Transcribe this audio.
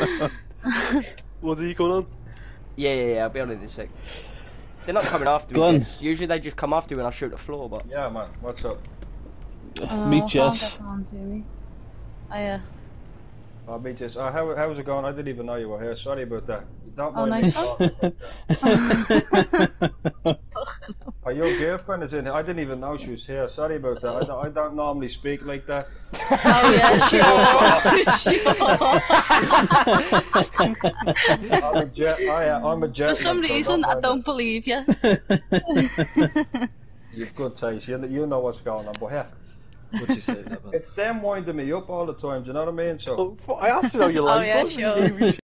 What are you going on? Yeah, I'll be on it in a sec. They're not coming after me, Go on. Jess. Usually they just come after me when I shoot the floor, but... Yeah, man. What's up? Meet Can't Jess. get on to me. I'll meet you. How's it going? I didn't even know you were here. Sorry about that. Don't Oh, mind nice me one. talking like that. Oh, your girlfriend is in here. I didn't even know she was here. Sorry about that. I don't normally speak like that. Oh yeah, sure. I'm a jet. I'm a jet. For some reason, I don't believe you. You've good taste. You know what's going on, but yeah. What'd you say, Levan? It's them winding me up all the time. Do you know what I mean? So. Oh, I asked you how you Oh like yeah, it. sure.